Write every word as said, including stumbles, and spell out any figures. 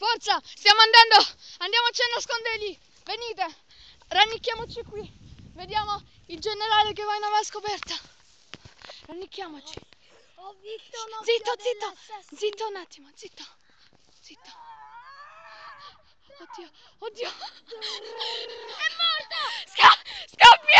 Forza, stiamo andando, andiamoci a nascondere lì, venite, rannicchiamoci qui, vediamo il generale che va in avanscoperta, rannicchiamoci. Ho visto un Zitto, zitto, zitto un attimo, zitto, zitto. Oddio, oddio. È morto! Sca scappi!